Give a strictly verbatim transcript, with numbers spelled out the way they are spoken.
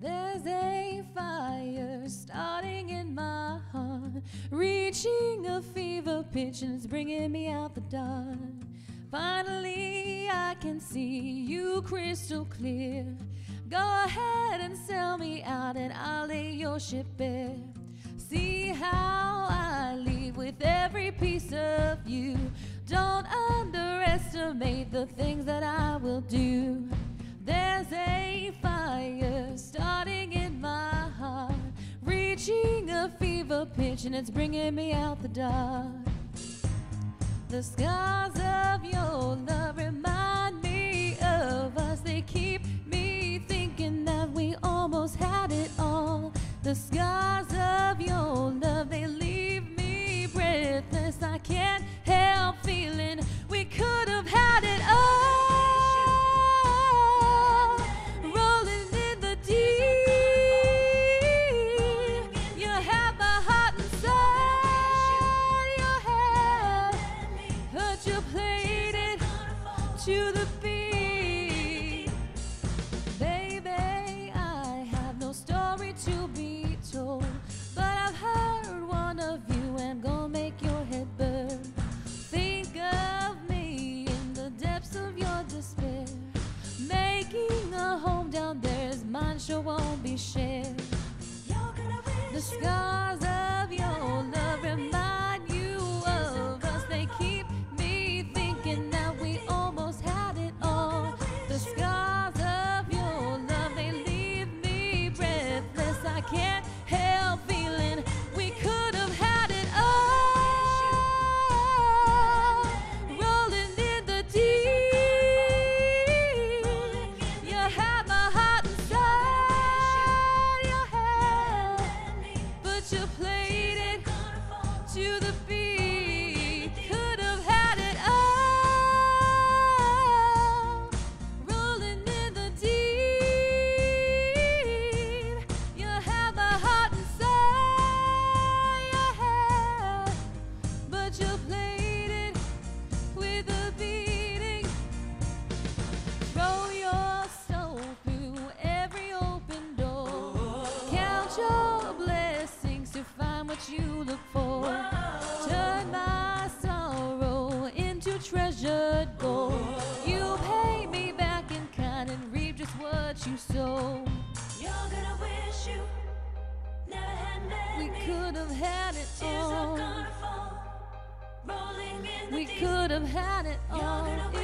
There's a fire starting in my heart, reaching a fever pitch, and it's bringing me out the dark. Finally, I can see you crystal clear. Go ahead and sell me out, and I'll lay your ship bare. See how I leave with every piece of you. Don't underestimate the things that I will do. There's a fire starting in my heart, reaching a fever pitch, and it's bringing me out the dark. The scars of your love remind me of us. They keep me thinking that we almost had it all. The scars of your love, they leave me breathless. I can't help feeling we could have had it all. Rolling in the deep, you have my heart inside your head, but you played it to the beat. Baby, I have no story to be told, but I've heard one of you and gonna make your head burn. Think of me in the depths of your despair. Making a home down there is mine, sure won't be shared. The scars of your love remind you of us. They keep me thinking that we almost had it all. The scars of your love, they leave me breathless. I can't help feeling we could have had it all. Rolling in the deep, you had my heart inside your head, but you played it to the beat. Could have had it all. Rolling in the deep, you had my heart inside your head, but you played it with a beating. Throw your soul through every open door. Count your blessings to find what you look for. Turn my sorrow into treasured gold. You pay me back in kind and reap just what you sow. You're gonna wish you never had We many. could have had it Tears are all. gonna fall, rolling in the We deep. could have had it You're all. gonna